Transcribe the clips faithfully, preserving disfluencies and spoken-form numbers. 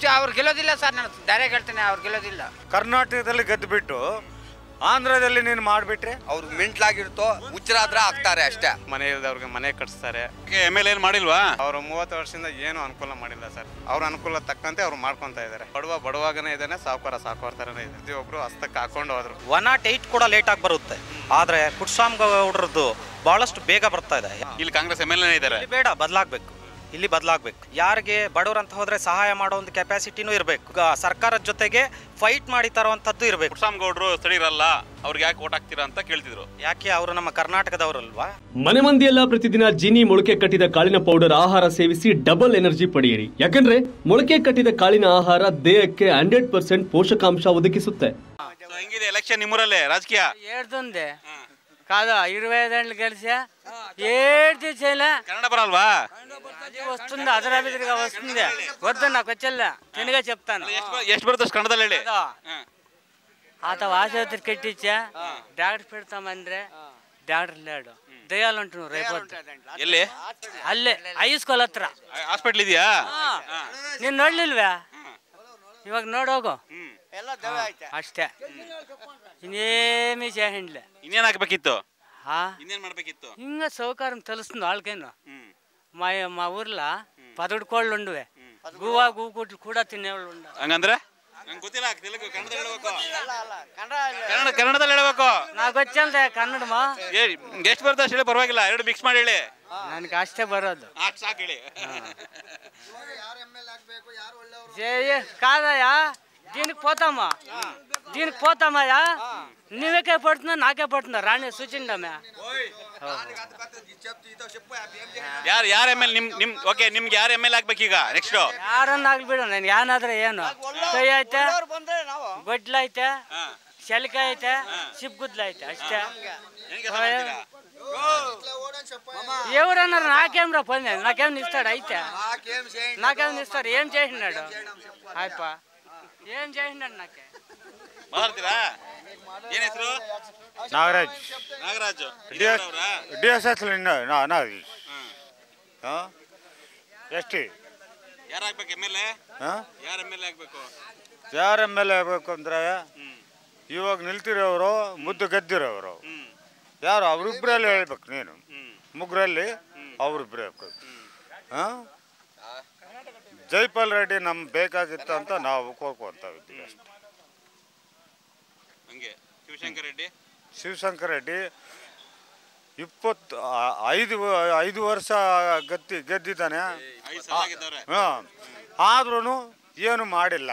ಅವ್ರು ಗೆಲ್ಲೋದಿಲ್ಲ ಸರ್, ನಾನು ಧೈರ್ಯ ಹೇಳ್ತೇನೆ, ಅವ್ರು ಗೆಲ್ಲೋದಿಲ್ಲ. ಕರ್ನಾಟಕದಲ್ಲಿ ಗೆದ್ದು ಬಿಟ್ಟು ಆಂಧ್ರದಲ್ಲಿ ನೀನು ಮಾಡಿಬಿಟ್ರೆ ಅವ್ರಿಗೆ ಮೆಂಟ್ಲಾಗಿರುತ್ತೋ ಹುಚ್ಚರಾದ್ರೆ ಆಗ್ತಾರೆ ಅಷ್ಟೇ. ಮನೆ ಇಲ್ದವ್ರಿಗೆ ಮನೆ ಕಟ್ಸ್ತಾರೆ. ಎಮ್ ಎಲ್ ಏನು ಮಾಡಿಲ್ವಾ? ಅವರು ಮೂವತ್ತು ವರ್ಷದಿಂದ ಏನು ಅನುಕೂಲ ಮಾಡಿಲ್ಲ ಸರ್. ಅವ್ರ ಅನುಕೂಲ ತಕ್ಕಂತೆ ಅವ್ರು ಮಾಡ್ಕೊತಾ ಇದ್ದಾರೆ. ಬಡವ ಬಡವಾಗನೇ ಇದ್ದಾನೆ, ಸಾವುಕಾರ ಸಾವುಕಾರ ಥರನೇ ಇದೆ. ಪ್ರತಿಯೊಬ್ಬರು ಹಸ್ತಕ್ಕೆ ಹಾಕೊಂಡು ಹೋದ್ರು. ಒನ್ ನಾಟ್ ಏಯ್ಟ್ ಕೂಡ ಲೇಟಾಗಿ ಬರುತ್ತೆ, ಆದರೆ ಪುಟ್ಸ್ವಾಮಿಗೌಡರದ್ದು ಬಹಳಷ್ಟು ಬೇಗ ಬರ್ತಾ ಇದೆ. ಇಲ್ಲಿ ಕಾಂಗ್ರೆಸ್ ಎಮ್ ಎಲ್ ಎ ಇದ್ದಾರೆ. ಬೇಡ, ಬದಲಾಗಬೇಕು, ಇಲ್ಲಿ ಬದಲಾಗಬೇಕು. ಯಾರಿಗೆ ಬಡವರಂತ ಹೋದ್ರೆ ಸಹಾಯ ಮಾಡೋ ಒಂದು ಕೆಪಾಸಿಟಿನೂ ಇರಬೇಕು. ಸರ್ಕಾರದ ಜೊತೆಗೆ ಫೈಟ್ ಮಾಡಿ ತರುವಂಥದ್ದು ಇರಬೇಕು. ಪುಟ್ಸ್ವಾಮಿಗೌಡರು ಸ್ಥಳೀಯರಲ್ಲ, ಅವ್ರಿಗೆ ಯಾಕೆ ಓಟ್ ಹಾಕ್ತೀರಾ ಅಂತ ಕೇಳ್ತಿದ್ರು. ಯಾಕೆ ಅವರು ನಮ್ಮ ಕರ್ನಾಟಕದವರಲ್ವಾ? ಮನೆ ಮಂದಿಯೆಲ್ಲ ಪ್ರತಿದಿನ ಜೀನಿ ಮೊಳಕೆ ಕಟ್ಟಿದ ಕಾಳಿನ ಪೌಡರ್ ಆಹಾರ ಸೇವಿಸಿ ಡಬಲ್ ಎನರ್ಜಿ ಪಡೆಯಿರಿ. ಯಾಕಂದ್ರೆ ಮೊಳಕೆ ಕಟ್ಟಿದ ಕಾಳಿನ ಆಹಾರ ದೇಹಕ್ಕೆ ಹಂಡ್ರೆಡ್ ಪರ್ಸೆಂಟ್ ಪೋಷಕಾಂಶ ಒದಗಿಸುತ್ತೆ. ಹೆಂಗಿದೆ ಎಲೆಕ್ಷನ್ ನಿಮ್ಮೂರಲ್ಲೇ ರಾಜಕೀಯ? ఏడుతుంది కాదు ఇరవై ఐదేళ్ళు కలిసా ఏడు చేయలే. ಕನ್ನಡ బరల్వా? వస్తుంది, అదరాబిదిగా వస్తుంది. వద్దు నాకు వచ్చేలా తినగా చెప్తాను. ಎಷ್ಟು ಬರುತ್ತೆ ಕನ್ನಡದಲ್ಲಿ ಹೇಳಿ. ఆత ఆసుపత్రి కట్టించా, డాక్టర్ పెడతామంದ್ರೆ డాక్టర్ లేడు, దయాలు అంటున్నారు. రేపు ಎಲ್ಲಿ? ಅಲ್ಲೇ ಐಸ್ಕೋಲ್ ಹತ್ರ ಹಾಸ್ಪಿಟ್ಲ್ ಇದೆಯಾ? ನೀನ್ ನೋಡ್ಲಿಲ್ವೇ? ಇವಾಗ ನೋಡೋಗು, ಅಷ್ಟೇ, ಇನ್ನೇಮీ చేయండిలే. ಇನ್ನೇನ್ ಹಾಕ್ಬೇಕಿತ್ತು? హా ಇನ್ನೇನ್ ಮಾಡ್ಬೇಕಿತ್ತು? ఇంకా సౌకర్యం తెలుస్తుంది వాళ్ళకైనా. మా మా ఊర్లో పదకొండు కోళ్ళు ఉండవే, గువా గూకుట్లు కూడా తినేవాళ్ళు ఉండ. ಹಂಗಂದ್ರೆ ನಂಗೆ ಗೊತ್ತಿಲ್ಲ, ತೆಲುಗು ಕನ್ನಡದಲ್ಲಿ ಹೇಳ್ಬೇಕು. ಕನ್ನಡ ಕನ್ನಡದಲ್ಲಿ ಹೇಳ್ಬೇಕು. నాకు వచ్చేಂತೆ ಕನ್ನಡಮಾ. ಎಷ್ಟು ಬರುತ್ತೆ ಅಷ್ಟು ಹೇಳಿ, ಪರವಾಗಿಲ್ಲ, ಎರಡು ಮಿಕ್ಸ್ ಮಾಡಿ ಹೇಳಿ. ನನಗೆ ಅಷ್ಟೇ ಬರೋದು. ಅಷ್ಟು ಸಾಕು ಹೇಳಿ. కాదయ్యా, దీనికి పోతామా, దీనికి పోతామయ్యా. నీవేకే పడుతున్నా, నాకే పడుతుందా? రాణి సూచిండమే. ಯಾರು ಯಾರು ಎಮ್ ಎಲ್ ನಿಮ್ ನಿಮ್ ಓಕೆ ನಿಮ್ಗೆ ಯಾರು ಎಮ್ ಎಲ್ ಆಗ್ಬೇಕೀಗ ನೆಕ್ಸ್ಟ್? ಯಾರನ್ನ ಆಗ್ಬಿಡು, ನಾನು ಏನಾದ್ರೆ ಏನು ಕೈ ಐತೆ, ಗೊಡ್ಲ ಐತೆ, ಶೆಲ್ಕ ಐತೆ, ಸಿಬ್ಗುದ್ಲ ಐತೆ, ಅಷ್ಟೇ. ఎవరన్నారు? నాకేమ్రా పని, నాకేం ఇస్తాడు? అయితే నాకేం ఇస్తాడు? ఏం చేసినాడు? ఆయప్ప ఏం చేసినాడు? నాకే ಮಾತಾಡ್ತೀರಾ? ಏನ್ ಹೆಸರು? Nagaraj. Nagaraju D S S Nagaraj. S T ಯಾರು ಆಗ್ಬೇಕು ಎಮ್ ಎಲ್ ಎ? ಯಾರು ಎಮ್ ಎಲ್ ಎ ಆಗ್ಬೇಕು? ಯಾರು ಎಮ್ ಎಲ್ ಎ ಆಗ್ಬೇಕು ಅಂದ್ರೆ ಇವಾಗ ನಿಲ್ತಿರೋರು, ಮುದ್ದು ಗೆದ್ದಿರೋರು ಯಾರು? ಅವರಿಬ್ಬರಲ್ಲಿ ಹೇಳ್ಬೇಕು ನೀನು. ಮುಗ್ರಲ್ಲಿ ಅವರಿಬ್ಬರೇ ಆಗ್ಬೇಕು. ಹಾಂ, ಜೈಪಾಲ್ ರೆಡ್ಡಿ ನಮ್ಗೆ ಬೇಕಾಗಿತ್ತು ಅಂತ ನಾವು ಕೋರ್ಕೊಂತ ಇದ್ದೀವಿ ಅಷ್ಟೇ. ಹಂಗೆ ಶಿವಶಂಕರ್ ರೆಡ್ಡಿ ಶಿವಶಂಕರ್ ರೆಡ್ಡಿ ಇಪ್ಪತ್ತು ಐದು ಐದು ವರ್ಷ ಗದ್ದಿ ಗೆದ್ದಿದ್ದಾನೆ. ಹಾಂ, ಆದ್ರೂ ಏನು ಮಾಡಿಲ್ಲ.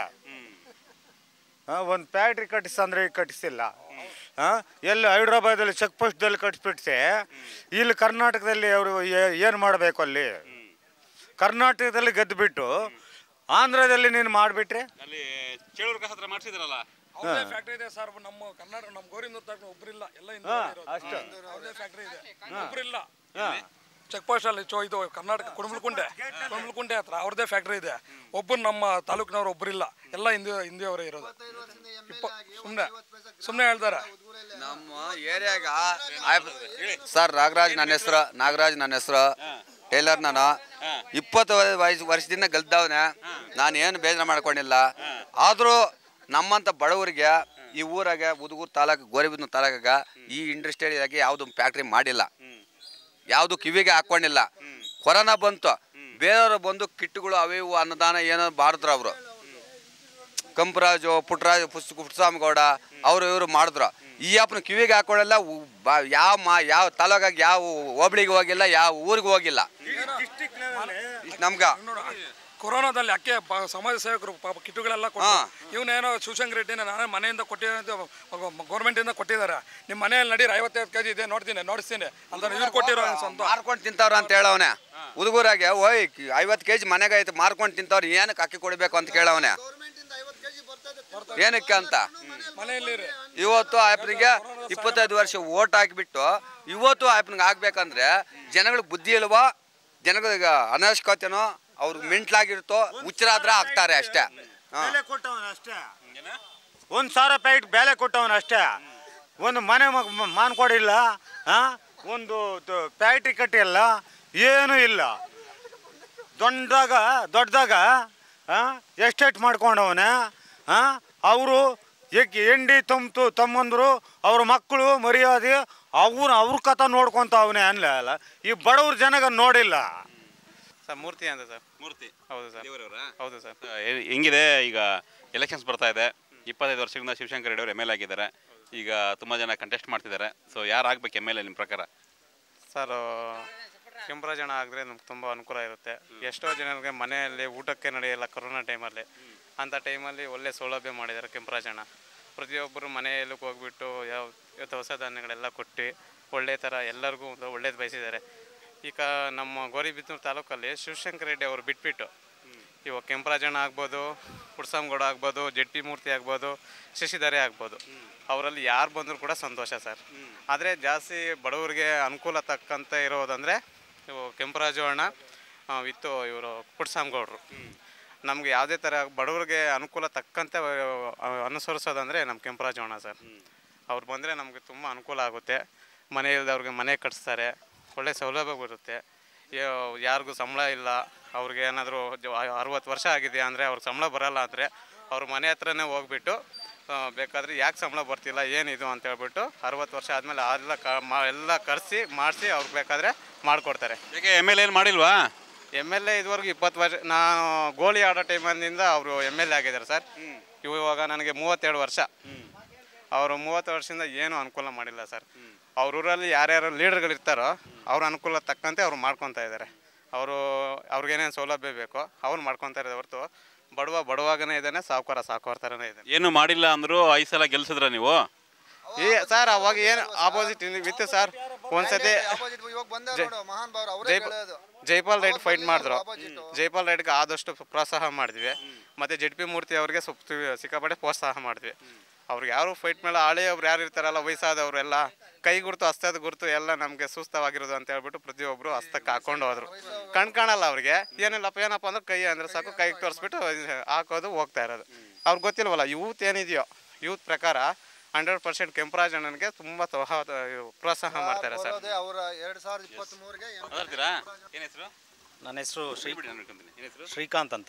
ಒಂದು ಫ್ಯಾಕ್ಟ್ರಿ ಕಟ್ಟಿಸಂದ್ರೆ ಕಟ್ಟಿಸಿಲ್ಲ. ಹಾಂ, ಎಲ್ಲಿ ಹೈದ್ರಾಬಾದಲ್ಲಿ ಚೆಕ್ ಪೋಸ್ಟ್ದಲ್ಲಿ ಕಟ್ಟಿಸ್ಬಿಟ್ಟೆ, ಇಲ್ಲಿ ಕರ್ನಾಟಕದಲ್ಲಿ ಅವರು ಏನು ಮಾಡಬೇಕು? ಅಲ್ಲಿ ಕರ್ನಾಟಕದಲ್ಲಿ ಗೆದ್ದುಬಿಟ್ಟು ಆಂಧ್ರದಲ್ಲಿ ನೀನು ಮಾಡಿಬಿಟ್ರೆ ಅಲ್ಲಿ ಚೇಳೂರು ಕಸ ಹತ್ರ ಮಾಡಿಸಿದ್ರಲ್ಲ, ಅವ್ರದೇ ಫ್ಯಾಕ್ಟ್ರಿ ಇದೆ ಸರ್. ನಮ್ಮ ಕರ್ನಾಟಕ ನಮ್ಮ ಗೋರಿಂದ ಒಬ್ಬರಿಲ್ಲ, ಎಲ್ಲ ಅಷ್ಟೇ. ಅವ್ರದೇ ಫ್ಯಾಕ್ಟ್ರಿ ಇದೆ, ಒಬ್ಬರಿಲ್ಲ. ಚೆಕ್ ಪೋಸ್ಟ್ ಅಲ್ಲಿ ಚೋ ಇದು ಕರ್ನಾಟಕ ಕುಡುಮಲ್ಕುಂಟೆ ಕುಡುಮಲ್ಕುಂಟೆ ಹತ್ರ ಅವ್ರದೇ ಫ್ಯಾಕ್ಟ್ರಿ ಇದೆ. ಒಬ್ಬರು ನಮ್ಮ ತಾಲೂಕಿನವ್ರು ಒಬ್ಬರಿಲ್ಲ, ಎಲ್ಲ ಹಿಂದಿ ಹಿಂದಿಯವರೇ ಇರೋದು. ಸುಮ್ಮನೆ ಸುಮ್ಮನೆ ಹೇಳ್ತಾರೆ. ನಮ್ಮ ಏರಿಯಾಗ ಸರ್ ನಾಗರಾಜ್ ನನ್ನ ಹೆಸರು, ನಾಗರಾಜ್ ನನ್ನ ಹೆಸರು, ಟೇಲರ್. ನಾನು ಇಪ್ಪತ್ತು ವಯಸ್ಸು ವರ್ಷದಿಂದ ಗೆಲ್ದವನೆ, ನಾನು ಏನು ಬೇಜಾರು ಮಾಡ್ಕೊಂಡಿಲ್ಲ. ಆದರೂ ನಮ್ಮಂಥ ಬಡವರಿಗೆ ಈ ಊರಾಗೆ ಉದುಗೂರು ತಾಲೂಕು, ಗೋರಿಬಿದನೂರು ತಾಲೂಕಾಗ ಈ ಇಂಡಸ್ಟ್ರಿಯಾಗಿ ಯಾವುದು ಫ್ಯಾಕ್ಟ್ರಿ ಮಾಡಿಲ್ಲ, ಯಾವುದು ಕಿವಿಗೆ ಹಾಕ್ಕೊಂಡಿಲ್ಲ. ಕೊರೋನಾ ಬಂತು, ಬೇರೆಯವರು ಬಂದು ಕಿಟ್ಗಳು ಅವು ಇವು ಅನ್ನದಾನ ಏನೋ ಮಾಡಿದ್ರು ಅವರು. ಕಂಪರಾಜು, ಪುಟ್ಟರಾಜು, ಪುಸ್ ಪುಟ್ಟಸ್ವಾಮಿಗೌಡ ಅವರು ಇವರು ಮಾಡಿದ್ರು. ಈ ಅಪ್ಪನ ಕಿವಿಗೆ ಹಾಕೊಳ್ಳಲ್ಲ. ಯಾವ ಮಾ ಯಾವ ತಾಲೂಕಾಗ ಯಾವ ಹೋಬಳಿಗೆ ಹೋಗಿಲ್ಲ, ಯಾವ ಊರಿಗೆ ಹೋಗಿಲ್ಲ. ನಮ್ಗೆ ಕೊರೋನಾದಲ್ಲಿ ಅಕ್ಕೆ ಸಮಾಜ ಸೇವಕರು ಪಾಪ ಕಿಟ್ಟುಗಳೆಲ್ಲ ಕೊಟ್ಟು, ಇವನೇನೋ ಶಿವಶಂಕರ್ ರೆಡ್ಡಿನ ನಾನೇ ಮನೆಯಿಂದ ಕೊಟ್ಟಿರೋ ಗೌರ್ಮೆಂಟಿಂದ ಕೊಟ್ಟಿದ್ದಾರೆ. ನಿಮ್ಮ ಮನೆಯಲ್ಲಿ ನಡೀರಿ, ಐವತ್ತೈದು ಕೆಜಿ ಇದೆ, ನೋಡ್ತೀನಿ ನೋಡಿಸ್ತೀನಿ ಅಂತ ಇವ್ರು ಕೊಟ್ಟಿರೋ ಸ್ವಂತ ಮಾರ್ಕೊಂಡು ತಿಂತವ್ರ ಅಂತ ಹೇಳವನೆ. ಹುಡುಗರಾಗೆ ಓಯ್ ಐವತ್ತು ಕೆಜಿ ಮನೆಗೆ ಐತೆ ಮಾರ್ಕೊಂಡು ತಿಂತವ್ರು, ಏನಕ್ಕೆ ಅಕ್ಕಿ ಕೊಡಬೇಕು ಅಂತ ಕೇಳವನೆ. ಏನಕ್ಕೆ ಅಂತ ಮನೆಯಲ್ಲಿ ಇವತ್ತು ಆಯ್ಪನಿಗೆ ಇಪ್ಪತ್ತೈದು ವರ್ಷ ಓಟ್ ಹಾಕಿಬಿಟ್ಟು ಇವತ್ತು ಆಯ್ಪನಿಗೆ ಆಗ್ಬೇಕಂದ್ರೆ ಜನಗಳಿಗೆ ಬುದ್ಧಿ ಇಲ್ವೋ, ಜನಗಳಿಗೆ ಅನವಶ್ಯಕತೆನೋ, ಅವ್ರಿಗೆ ಮೆಂಟ್ಲಾಗಿರುತ್ತೋ, ಹುಚ್ಚರಾದ್ರೆ ಆಗ್ತಾರೆ ಅಷ್ಟೇ. ಬೆಲೆ ಕೊಟ್ಟವನು ಅಷ್ಟೇ, ಒಂದು ಸಾವಿರ ಪ್ಯಾಕೆಟ್ ಬೆಲೆ ಕೊಟ್ಟವನು ಅಷ್ಟೇ. ಒಂದು ಮನೆ ಮಾನ್ಕೊಡಿಲ್ಲ, ಹಾಂ, ಒಂದು ಫ್ಯಾಕ್ಟ್ರಿ ಕಟ್ಟಿಲ್ಲ, ಏನೂ ಇಲ್ಲ. ದೊಡ್ಡದಾಗ ದೊಡ್ಡದಾಗ ಹಾಂ ಎಸ್ಟೇಟ್ ಮಾಡ್ಕೊಂಡವನೆ. ಹಾಂ ಅವರು ಈಗ ಎಂಡಿ ತಮ್ಮತು ತಮ್ಮಂದರು ಅವ್ರ ಮಕ್ಕಳು ಮರ್ಯಾದೆ ಅವ್ರು ಅವ್ರ ಕಥ ನೋಡ್ಕೊತಾವನೆ ಅನ್ಲ ಅಲ್ಲ. ಈ ಬಡವ್ರ ಜನಗ ನೋಡಿಲ್ಲ ಸರ್. ಮೂರ್ತಿ ಅಂತ ಸರ್. ಮೂರ್ತಿ ಹೌದು ಸರ್. ಹೌದು ಸರ್. ಹೆಂಗಿದೆ ಈಗ ಎಲೆಕ್ಷನ್ಸ್ ಬರ್ತಾ ಇದೆ. ಇಪ್ಪತ್ತೈದು ವರ್ಷಗಳಿಂದ ಶಿವಶಂಕರ್ ರೆಡ್ಡಿ ಅವರು ಎಮ್ ಎಲ್ ಎ ಆಗಿದ್ದಾರೆ. ಈಗ ತುಂಬ ಜನ ಕಂಟೆಸ್ಟ್ ಮಾಡ್ತಿದ್ದಾರೆ. ಸೊ ಯಾರು ಆಗ್ಬೇಕು ಎಮ್ ಎಲ್ ಎ ನಿಮ್ಮ ಪ್ರಕಾರ? ಸರ್ ಕೆಂಪರಾಜಣ್ಣ ಆಗಿದ್ರೆ ನಮ್ಗೆ ತುಂಬ ಅನುಕೂಲ ಇರುತ್ತೆ. ಎಷ್ಟೋ ಜನರಿಗೆ ಮನೆಯಲ್ಲಿ ಊಟಕ್ಕೆ ನಡೆಯಲ್ಲ ಕೊರೋನಾ ಟೈಮಲ್ಲಿ. ಅಂಥ ಟೈಮಲ್ಲಿ ಒಳ್ಳೆ ಸೌಲಭ್ಯ ಮಾಡಿದ್ದಾರೆ ಕೆಂಪರಾಜಣ್ಣ. ಪ್ರತಿಯೊಬ್ಬರು ಮನೆಯಲ್ಲೂ ಹೋಗ್ಬಿಟ್ಟು ಯಾವ ಇವತ್ತು ಹೊಸ ಧಾನ್ಯಗಳೆಲ್ಲ ಕೊಟ್ಟು ಒಳ್ಳೆ ಥರ ಎಲ್ಲರಿಗೂ ಒಂದು ಒಳ್ಳೇದು ಬಯಸಿದ್ದಾರೆ. ಈಗ ನಮ್ಮ ಗೌರಿಬಿದನೂರು ತಾಲೂಕಲ್ಲಿ ಶಿವಶಂಕರ್ ರೆಡ್ಡಿ ಅವರು ಬಿಟ್ಬಿಟ್ಟು ಇವಾಗ ಕೆಂಪರಾಜಣ್ಣ ಆಗ್ಬೋದು, ಪುಟ್ಸ್ವಾಮಿಗೌಡ ಆಗ್ಬೋದು, ಜೆಡ್ ಪಿ ಮೂರ್ತಿ ಆಗ್ಬೋದು, ಶಶಿಧರೆ ಆಗ್ಬೋದು, ಅವರಲ್ಲಿ ಯಾರು ಬಂದರೂ ಕೂಡ ಸಂತೋಷ ಸರ್. ಆದರೆ ಜಾಸ್ತಿ ಬಡವರಿಗೆ ಅನುಕೂಲ ತಕ್ಕಂತ ಇರೋದಂದರೆ ಇವು ಕೆಂಪರಾಜು ಅಣ್ಣ ವಿತ್ತು ಇವರು ಪುಟ್ಸ್ವಾಮಿಗೌಡರು. ನಮಗೆ ಯಾವುದೇ ಥರ ಬಡವರಿಗೆ ಅನುಕೂಲ ತಕ್ಕಂತೆ ಅನುಸರಿಸೋದಂದರೆ ನಮ್ಮ ಕೆಂಪರಾಜು ಅಣ್ಣ ಸರ್. ಅವ್ರು ಬಂದರೆ ನಮಗೆ ತುಂಬ ಅನುಕೂಲ ಆಗುತ್ತೆ. ಮನೆ ಇಲ್ಲದವ್ರಿಗೆ ಮನೆ ಕಟ್ಸ್ತಾರೆ, ಒಳ್ಳೆ ಸೌಲಭ್ಯ ಬರುತ್ತೆ. ಯಾರಿಗೂ ಸಂಬಳ ಇಲ್ಲ, ಅವ್ರಿಗೆ ಏನಾದರೂ ಅರವತ್ತು ವರ್ಷ ಆಗಿದೆ ಅಂದರೆ ಅವ್ರಿಗೆ ಸಂಬಳ ಬರೋಲ್ಲ ಅಂದರೆ ಅವ್ರ ಮನೆ ಹತ್ರನೇ ಹೋಗ್ಬಿಟ್ಟು ಬೇಕಾದರೆ ಯಾಕೆ ಸಂಬಳ ಬರ್ತಿಲ್ಲ ಏನಿದು ಅಂತ ಹೇಳ್ಬಿಟ್ಟು ಅರವತ್ತು ವರ್ಷ ಆದಮೇಲೆ ಎಲ್ಲ ಕ ಎಲ್ಲ ಕರೆಸಿ ಮಾಡಿಸಿ ಅವ್ರಿಗೆ ಬೇಕಾದರೆ ಮಾಡಿಕೊಡ್ತಾರೆ. ಯಾಕೆ ಎಮ್ ಎಲ್ ಎ ಏನು ಮಾಡಿಲ್ವಾ? ಎಮ್ ಎಲ್ ಎ ಇದುವರೆಗೂ ಇಪ್ಪತ್ತು ವರ್ಷ ನಾನು ಗೋಲಿ ಆಡೋ ಟೈಮಿಂದ ಅವರು ಎಮ್ ಎಲ್ ಎ ಆಗಿದ್ದಾರೆ ಸರ್. ಇವಾಗ ನನಗೆ ಮೂವತ್ತೆರಡು ವರ್ಷ. ಅವರು ಮೂವತ್ತು ವರ್ಷದಿಂದ ಏನೂ ಅನುಕೂಲ ಮಾಡಿಲ್ಲ ಸರ್. ಅವ್ರ ಊರಲ್ಲಿ ಯಾರ್ಯಾರು ಲೀಡರ್ಗಳಿರ್ತಾರೋ ಅವ್ರ ಅನುಕೂಲ ತಕ್ಕಂತೆ ಅವ್ರು ಮಾಡ್ಕೊತಾ ಇದ್ದಾರೆ. ಅವರು ಅವ್ರಿಗೇನೇನು ಸೌಲಭ್ಯ ಬೇಕೋ ಅವ್ರು ಮಾಡ್ಕೊತಾ ಇರೋದು ಹೊರತು ಬಡವ ಬಡವಾಗನೇ ಇದ್ದಾನೆ, ಸಾವುಕಾರ ಸಾವುಕಾರ ಥರನೇ ಇದ್ದಾನೆ. ಏನು ಮಾಡಿಲ್ಲ ಅಂದರೂ ಐದು ಸಲ ಗೆಲ್ಸಿದ್ರ ನೀವು? ಈ ಸರ್ ಅವಾಗ ಏನು ಆಪೋಸಿಟ್ ಇತ್ತು ಸರ್. ಒಂದ್ಸತಿ ಜೈಪಾಲ್ ರೈಡ್ ಫೈಟ್ ಮಾಡಿದ್ರು. ಜೈಪಾಲ್ ರೈಡ್ಗೆ ಆದಷ್ಟು ಪ್ರೋತ್ಸಾಹ ಮಾಡಿದ್ವಿ. ಮತ್ತು ಜೆಡ್ ಪಿ ಮೂರ್ತಿ ಅವ್ರಿಗೆ ಸ್ವಲ್ಪ ಸಿಕ್ಕಾಪಟ್ಟೆ ಪ್ರೋತ್ಸಾಹ ಮಾಡಿದ್ವಿ. ಅವ್ರಿಗೆ ಯಾರು ಫೈಟ್ ಮೇಲೆ ಹಳೆಯವ್ರು ಯಾರು ಇರ್ತಾರಲ್ಲ ವಯಸ್ಸಾದವರೆಲ್ಲ ಕೈ ಗುರುತು ಹಸ್ತದ ಗುರುತು ಎಲ್ಲ ನಮಗೆ ಸೂಕ್ತವಾಗಿರೋದು ಅಂತ ಹೇಳ್ಬಿಟ್ಟು ಪ್ರತಿಯೊಬ್ಬರು ಹಸ್ತಕ್ಕೆ ಹಾಕೊಂಡು ಹೋದ್ರು. ಕಣ್ ಕಾಣಲ್ಲ ಅವ್ರಿಗೆ. ಏನಿಲ್ಲಪ್ಪ ಏನಪ್ಪ ಅಂದ್ರೆ ಕೈ ಅಂದರೆ ಸಾಕು, ಕೈಗೆ ತೋರಿಸ್ಬಿಟ್ಟು ಹಾಕೋದು ಹೋಗ್ತಾ ಇರೋದು. ಅವ್ರಿಗೆ ಗೊತ್ತಿಲ್ವಲ್ಲ ಯೂತ್ ಏನಿದೆಯೋ ಯೂತ್ ಪ್ರಕಾರ ಹಂಡ್ರೆಡ್ ಪರ್ಸೆಂಟ್ ಕೆಂಪರಾಜಣ್ಣನಿಗೆ ತುಂಬ ಪ್ರೋತ್ಸಾಹ ಮಾಡ್ತಾರೆ ಸರ್. ನನ್ನ ಹೆಸರು ಶ್ರೀ ಶ್ರೀಕಾಂತ್ ಅಂತ.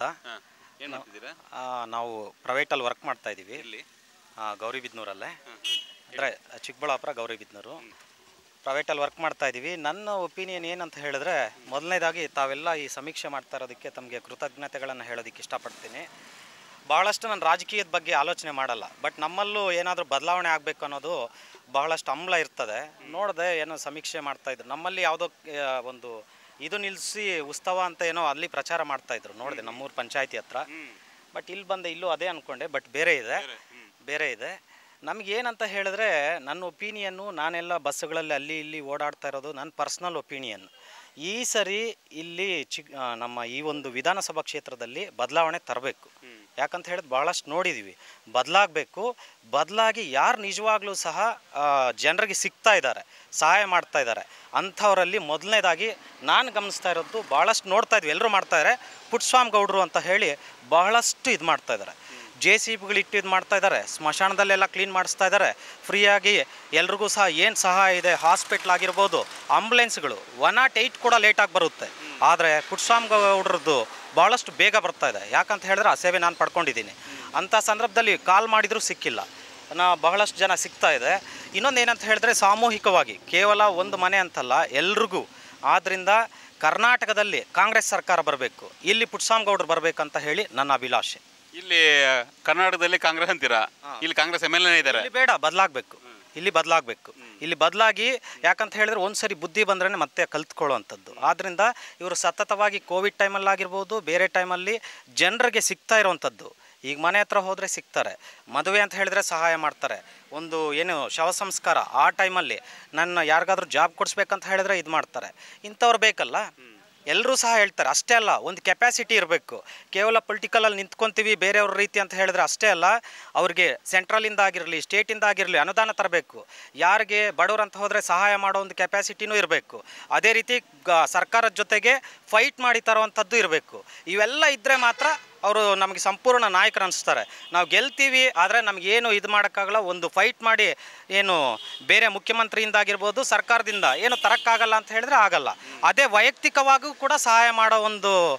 ನಾವು ಪ್ರೈವೇಟಲ್ಲಿ ವರ್ಕ್ ಮಾಡ್ತಾ ಇದ್ದೀವಿ ಇಲ್ಲಿ ಗೌರಿಬಿದನೂರಲ್ಲೇ, ಅಂದರೆ ಚಿಕ್ಕಬಳ್ಳಾಪುರ ಗೌರಿಬಿದನೂರು. ಪ್ರೈವೇಟಲ್ಲಿ ವರ್ಕ್ ಮಾಡ್ತಾ ಇದ್ದೀವಿ. ನನ್ನ ಒಪಿನಿಯನ್ ಏನಂತ ಹೇಳಿದ್ರೆ, ಮೊದಲನೇದಾಗಿ ತಾವೆಲ್ಲ ಈ ಸಮೀಕ್ಷೆ ಮಾಡ್ತಾ ಇರೋದಕ್ಕೆ ತಮಗೆ ಕೃತಜ್ಞತೆಗಳನ್ನು ಹೇಳೋದಕ್ಕೆ ಇಷ್ಟಪಡ್ತೀನಿ. ಭಾಳಷ್ಟು ನಾನು ರಾಜಕೀಯದ ಬಗ್ಗೆ ಆಲೋಚನೆ ಮಾಡಲ್ಲ, ಬಟ್ ನಮ್ಮಲ್ಲೂ ಏನಾದರೂ ಬದಲಾವಣೆ ಆಗಬೇಕು ಅನ್ನೋದು ಬಹಳಷ್ಟು ಹಂಬಲ ಇರ್ತದೆ. ನೋಡಿದೆ ಏನೋ ಸಮೀಕ್ಷೆ ಮಾಡ್ತಾಯಿದ್ರು, ನಮ್ಮಲ್ಲಿ ಯಾವುದೋ ಒಂದು ಇದು ನಿಲ್ಲಿಸಿ ಉತ್ಸವ ಅಂತ ಏನೋ ಅಲ್ಲಿ ಪ್ರಚಾರ ಮಾಡ್ತಾಯಿದ್ರು, ನೋಡಿದೆ ನಮ್ಮೂರು ಪಂಚಾಯತಿ ಹತ್ರ. ಬಟ್ ಇಲ್ಲಿ ಬಂದೆ, ಇಲ್ಲೂ ಅದೇ ಅಂದ್ಕೊಂಡೆ, ಬಟ್ ಬೇರೆ ಇದೆ ಬೇರೆ ಇದೆ ನಮಗೇನಂತ ಹೇಳಿದ್ರೆ, ನನ್ನ ಒಪಿನಿಯನ್ನು ನಾನೆಲ್ಲ ಬಸ್ಸುಗಳಲ್ಲಿ ಅಲ್ಲಿ ಇಲ್ಲಿ ಓಡಾಡ್ತಾ ಇರೋದು ನನ್ನ ಪರ್ಸ್ನಲ್ ಒಪಿನಿಯನ್. ಈ ಸರಿ ಇಲ್ಲಿ ಚಿ ನಮ್ಮ ಈ ಒಂದು ವಿಧಾನಸಭಾ ಕ್ಷೇತ್ರದಲ್ಲಿ ಬದಲಾವಣೆ ತರಬೇಕು. ಯಾಕಂತ ಹೇಳಿದ್ರೆ ಭಾಳಷ್ಟು ನೋಡಿದ್ದೀವಿ, ಬದಲಾಗಬೇಕು. ಬದಲಾಗಿ ಯಾರು ನಿಜವಾಗ್ಲೂ ಸಹ ಜನರಿಗೆ ಸಿಗ್ತಾ ಇದ್ದಾರೆ, ಸಹಾಯ ಮಾಡ್ತಾ ಇದ್ದಾರೆ ಅಂಥವರಲ್ಲಿ ಮೊದಲನೇದಾಗಿ ನಾನು ಗಮನಿಸ್ತಾ ಇರೋದು, ಭಾಳಷ್ಟು ನೋಡ್ತಾ ಇದ್ವಿ, ಎಲ್ಲರೂ ಮಾಡ್ತಾಯಿದ್ದಾರೆ. ಪುಟ್ಸ್ವಾಮಿಗೌಡರು ಅಂತ ಹೇಳಿ ಬಹಳಷ್ಟು ಇದು ಮಾಡ್ತಾಯಿದ್ದಾರೆ. ಜೆ ಸಿ ಬಿಗಳು ಇಟ್ಟು ಇದು ಮಾಡ್ತಾ ಇದ್ದಾರೆ, ಸ್ಮಶಾನದಲ್ಲೆಲ್ಲ ಕ್ಲೀನ್ ಮಾಡಿಸ್ತಾ ಇದ್ದಾರೆ ಫ್ರೀಯಾಗಿ. ಎಲ್ರಿಗೂ ಸಹ ಏನು ಸಹಾಯ ಇದೆ, ಹಾಸ್ಪಿಟ್ಲ್ ಆಗಿರ್ಬೋದು, ಆಂಬುಲೆನ್ಸ್ಗಳು ಒನ್ ನಾಟ್ ಏಯ್ಟ್ ಕೂಡ ಲೇಟಾಗಿ ಬರುತ್ತೆ. ಆದರೆ ಪುಟ್ಸ್ವಾಮಿಗೌಡ್ರದ್ದು ಭಾಳಷ್ಟು ಬೇಗ ಬರ್ತಾ ಇದೆ. ಯಾಕಂತ ಹೇಳಿದ್ರೆ ಆ ಸೇವೆ ನಾನು ಪಡ್ಕೊಂಡಿದ್ದೀನಿ. ಅಂಥ ಸಂದರ್ಭದಲ್ಲಿ ಕಾಲ್ ಮಾಡಿದರೂ ಸಿಕ್ಕಿಲ್ಲ, ನಾ ಬಹಳಷ್ಟು ಜನ ಸಿಗ್ತಾ ಇದೆ. ಇನ್ನೊಂದು ಏನಂತ ಹೇಳಿದ್ರೆ, ಸಾಮೂಹಿಕವಾಗಿ ಕೇವಲ ಒಂದು ಮನೆ ಅಂತಲ್ಲ, ಎಲ್ರಿಗೂ. ಆದ್ದರಿಂದ ಕರ್ನಾಟಕದಲ್ಲಿ ಕಾಂಗ್ರೆಸ್ ಸರ್ಕಾರ ಬರಬೇಕು, ಇಲ್ಲಿ ಪುಟ್ಸ್ವಾಮಿಗೌಡರು ಬರಬೇಕಂತ ಹೇಳಿ ನನ್ನ ಅಭಿಲಾಷೆ. ಇಲ್ಲಿ ಕರ್ನಾಟಕದಲ್ಲಿ ಕಾಂಗ್ರೆಸ್ ಅಂತೀರಾ, ಇಲ್ಲಿ ಕಾಂಗ್ರೆಸ್ ಎಮ್ ಎಲ್ ಎ ಇದ್ದಾರೆ. ಇಲ್ಲಿ ಬೇಡ, ಬದಲಾಗಬೇಕು, ಇಲ್ಲಿ ಬದಲಾಗಬೇಕು. ಇಲ್ಲಿ ಬದಲಾಗಿ ಯಾಕಂತ ಹೇಳಿದ್ರೆ ಒಂದು ಸರಿ ಬುದ್ಧಿ ಬಂದ್ರೇ ಮತ್ತೆ ಕಲ್ತ್ಕೊಳ್ಳುವಂಥದ್ದು. ಆದ್ದರಿಂದ ಇವರು ಸತತವಾಗಿ ಕೋವಿಡ್ ಟೈಮಲ್ಲಾಗಿರ್ಬೋದು, ಬೇರೆ ಟೈಮಲ್ಲಿ ಜನರಿಗೆ ಸಿಗ್ತಾ ಇರೋವಂಥದ್ದು. ಈಗ ಮನೆ ಹತ್ರ ಹೋದರೆ ಸಿಗ್ತಾರೆ, ಮದುವೆ ಅಂತ ಹೇಳಿದ್ರೆ ಸಹಾಯ ಮಾಡ್ತಾರೆ, ಒಂದು ಏನು ಶವ ಸಂಸ್ಕಾರ ಆ ಟೈಮಲ್ಲಿ ನನ್ನ ಯಾರಿಗಾದ್ರೂ ಜಾಬ್ ಕೊಡಿಸ್ಬೇಕಂತ ಹೇಳಿದ್ರೆ ಇದು ಮಾಡ್ತಾರೆ. ಇಂಥವ್ರು ಬೇಕಲ್ಲ, ಎಲ್ಲರೂ ಸಹ ಹೇಳ್ತಾರೆ. ಅಷ್ಟೇ ಅಲ್ಲ, ಒಂದು ಕೆಪಾಸಿಟಿ ಇರಬೇಕು. ಕೇವಲ ಪೊಲಿಟಿಕಲಲ್ಲಿ ನಿಂತ್ಕೊತೀವಿ ಬೇರೆಯವ್ರ ರೀತಿ ಅಂತ ಹೇಳಿದ್ರೆ ಅಷ್ಟೇ ಅಲ್ಲ, ಅವ್ರಿಗೆ ಸೆಂಟ್ರಲಿಂದ ಆಗಿರಲಿ ಸ್ಟೇಟಿಂದ ಆಗಿರಲಿ ಅನುದಾನ ತರಬೇಕು. ಯಾರಿಗೆ ಬಡವ್ರು ಅಂತ ಹೋದರೆ ಸಹಾಯ ಮಾಡೋ ಒಂದು ಕೆಪಾಸಿಟಿನೂ ಇರಬೇಕು. ಅದೇ ರೀತಿ ಗ ಸರ್ಕಾರದ ಜೊತೆಗೆ ಫೈಟ್ ಮಾಡಿ ತರುವಂಥದ್ದು ಇರಬೇಕು. ಇವೆಲ್ಲ ಇದ್ದರೆ ಮಾತ್ರ ಅವರು ನಮಗೆ ಸಂಪೂರ್ಣ ನಾಯಕರು ಅನಿಸ್ತಾರೆ. ನಾವು ಗೆಲ್ತೀವಿ, ಆದರೆ ನಮಗೇನು ಇದು ಮಾಡೋಕ್ಕಾಗಲ್ಲ. ಒಂದು ಫೈಟ್ ಮಾಡಿ ಏನು ಬೇರೆ ಮುಖ್ಯಮಂತ್ರಿಯಿಂದ ಆಗಿರ್ಬೋದು, ಸರ್ಕಾರದಿಂದ ಏನು ತರೋಕ್ಕಾಗಲ್ಲ ಅಂತ ಹೇಳಿದ್ರೆ ಆಗಲ್ಲ. ಅದೇ ವೈಯಕ್ತಿಕವಾಗೂ ಕೂಡ ಸಹಾಯ ಮಾಡೋ ಒಂದು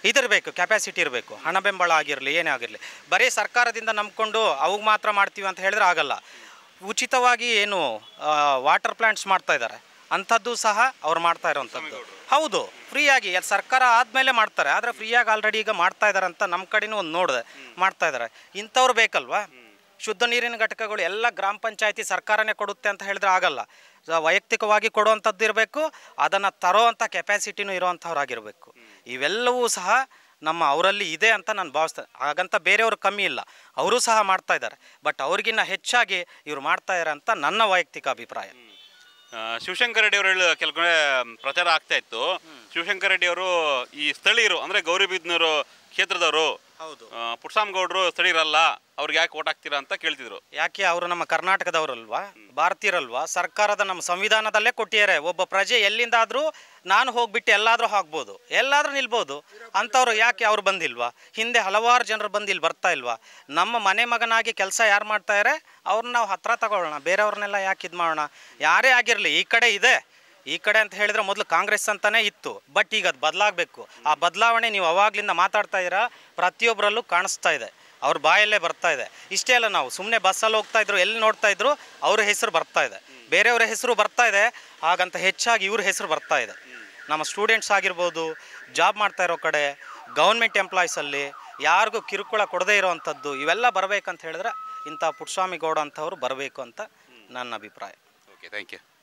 ಇದಿರಬೇಕು, ಕೆಪಾಸಿಟಿ ಇರಬೇಕು. ಹಣ ಬೆಂಬಲ ಆಗಿರಲಿ, ಏನೇ ಆಗಿರಲಿ, ಬರೀ ಸರ್ಕಾರದಿಂದ ನಂಬ್ಕೊಂಡು ಅವಾಗ ಮಾತ್ರ ಮಾಡ್ತೀವಿ ಅಂತ ಹೇಳಿದ್ರೆ ಆಗಲ್ಲ. ಉಚಿತವಾಗಿ ಏನು ವಾಟರ್ ಪ್ಲ್ಯಾಂಟ್ಸ್ ಮಾಡ್ತಾ ಇದ್ದಾರೆ ಅಂಥದ್ದು ಸಹ ಅವ್ರು ಮಾಡ್ತಾ ಇರೋವಂಥದ್ದು. ಹೌದು, ಫ್ರೀಯಾಗಿ ಅಲ್ಲಿ ಸರ್ಕಾರ ಆದಮೇಲೆ ಮಾಡ್ತಾರೆ, ಆದರೆ ಫ್ರೀಯಾಗಿ ಆಲ್ರೆಡಿ ಈಗ ಮಾಡ್ತಾ ಇದ್ದಾರೆ ಅಂತ ನಮ್ಮ ಕಡೆನೂ ಒಂದು ನೋಡಿದೆ ಮಾಡ್ತಾ ಇದ್ದಾರೆ. ಇಂಥವ್ರು ಬೇಕಲ್ವಾ? ಶುದ್ಧ ನೀರಿನ ಘಟಕಗಳು ಎಲ್ಲ ಗ್ರಾಮ ಪಂಚಾಯತಿ ಸರ್ಕಾರನೇ ಕೊಡುತ್ತೆ ಅಂತ ಹೇಳಿದ್ರೆ ಆಗಲ್ಲ. ವೈಯಕ್ತಿಕವಾಗಿ ಕೊಡುವಂಥದ್ದು ಇರಬೇಕು, ಅದನ್ನು ತರೋವಂಥ ಕೆಪಾಸಿಟಿನೂ ಇರೋವಂಥವ್ರಾಗಿರಬೇಕು. ಇವೆಲ್ಲವೂ ಸಹ ನಮ್ಮ ಅವರಲ್ಲಿ ಇದೆ ಅಂತ ನಾನು ಭಾವಿಸ್ತೇನೆ. ಹಾಗಂತ ಬೇರೆಯವರು ಕಮ್ಮಿ ಇಲ್ಲ, ಅವರು ಸಹ ಮಾಡ್ತಾ ಇದ್ದಾರೆ. ಬಟ್ ಅವ್ರಿಗಿನ್ನ ಹೆಚ್ಚಾಗಿ ಇವ್ರು ಮಾಡ್ತಾ ಇದ್ದಾರೆ ಅಂತ ನನ್ನ ವೈಯಕ್ತಿಕ ಅಭಿಪ್ರಾಯ. ಶಿವಶಂಕರ್ ರೆಡ್ಡಿ ಅವರು ಹೇಳಿ ಕೆಲವು ಕಡೆ ಪ್ರಚಾರ ಆಗ್ತಾ ಇತ್ತು. ಶಿವಶಂಕರ್ ರೆಡ್ಡಿ ಅವರು ಈ ಸ್ಥಳೀಯರು ಅಂದರೆ ಗೌರಿಬಿದನೂರು ಕ್ಷೇತ್ರದವರು, ಹೌದು, ಪುಟ್ಸಾಮಗೌಡರು ಸ್ಥಳೀಯರಲ್ಲ, ಅವ್ರಿಗೆ ಯಾಕೆ ಓಟ್ ಹಾಕ್ತೀರಾ ಅಂತ ಕೇಳ್ತಿದ್ರು. ಯಾಕೆ ಅವರು ನಮ್ಮ ಕರ್ನಾಟಕದವರಲ್ವಾ, ಭಾರತೀಯರಲ್ವಾ? ಸರ್ಕಾರದ ನಮ್ಮ ಸಂವಿಧಾನದಲ್ಲೇ ಕೊಟ್ಟಿದ್ದಾರೆ, ಒಬ್ಬ ಪ್ರಜೆ ಎಲ್ಲಿಂದಾದರೂ ನಾನು ಹೋಗ್ಬಿಟ್ಟು ಎಲ್ಲಾದರೂ ಹಾಕ್ಬೋದು, ಎಲ್ಲಾದರೂ ನಿಲ್ಬೋದು. ಅಂಥವ್ರು ಯಾಕೆ ಅವ್ರು ಬಂದಿಲ್ವಾ? ಹಿಂದೆ ಹಲವಾರು ಜನರು ಬಂದು ಇಲ್ಲಿ ಬರ್ತಾ ಇಲ್ವಾ? ನಮ್ಮ ಮನೆ ಮಗನಾಗಿ ಕೆಲಸ ಯಾರು ಮಾಡ್ತಾರೆ ಅವ್ರನ್ನ ನಾವು ಹತ್ರ ತಗೊಳ್ಳೋಣ, ಬೇರೆಯವ್ರನ್ನೆಲ್ಲ ಯಾಕೆ ಇದು ಮಾಡೋಣ? ಯಾರೇ ಆಗಿರಲಿ, ಈ ಕಡೆ ಇದೆ, ಈ ಕಡೆ ಅಂತ ಹೇಳಿದ್ರೆ ಮೊದಲು ಕಾಂಗ್ರೆಸ್ ಅಂತಲೇ ಇತ್ತು. ಬಟ್ ಈಗ ಅದು ಬದಲಾಗಬೇಕು. ಆ ಬದಲಾವಣೆ ನೀವು ಅವಾಗಲಿಂದ ಮಾತಾಡ್ತಾ ಇದ್ದೀರಾ, ಪ್ರತಿಯೊಬ್ಬರಲ್ಲೂ ಕಾಣಿಸ್ತಾ ಇದೆ, ಅವ್ರ ಬಾಯಲ್ಲೇ ಬರ್ತಾ ಇದೆ. ಇಷ್ಟೇ ಅಲ್ಲ, ನಾವು ಸುಮ್ಮನೆ ಬಸ್ಸಲ್ಲಿ ಹೋಗ್ತಾ ಇದ್ರು, ಎಲ್ಲಿ ನೋಡ್ತಾ ಇದ್ರು ಅವ್ರ ಹೆಸರು ಬರ್ತಾ ಇದೆ, ಬೇರೆಯವ್ರ ಹೆಸರು ಬರ್ತಾ ಇದೆ. ಹಾಗಂತ ಹೆಚ್ಚಾಗಿ ಇವ್ರ ಹೆಸರು ಬರ್ತಾ ಇದೆ. ನಮ್ಮ ಸ್ಟೂಡೆಂಟ್ಸ್ ಆಗಿರ್ಬೋದು, ಜಾಬ್ ಮಾಡ್ತಾ ಇರೋ ಕಡೆ, ಗೌರ್ಮೆಂಟ್ ಎಂಪ್ಲಾಯೀಸಲ್ಲಿ ಯಾರಿಗೂ ಕಿರುಕುಳ ಕೊಡದೇ ಇರೋವಂಥದ್ದು ಇವೆಲ್ಲ ಬರಬೇಕಂತ ಹೇಳಿದ್ರೆ ಇಂಥ ಪುಟ್ಟಸ್ವಾಮಿ ಗೌಡ ಅಂಥವ್ರು ಬರಬೇಕು ಅಂತ ನನ್ನ ಅಭಿಪ್ರಾಯ. Okay, thank you.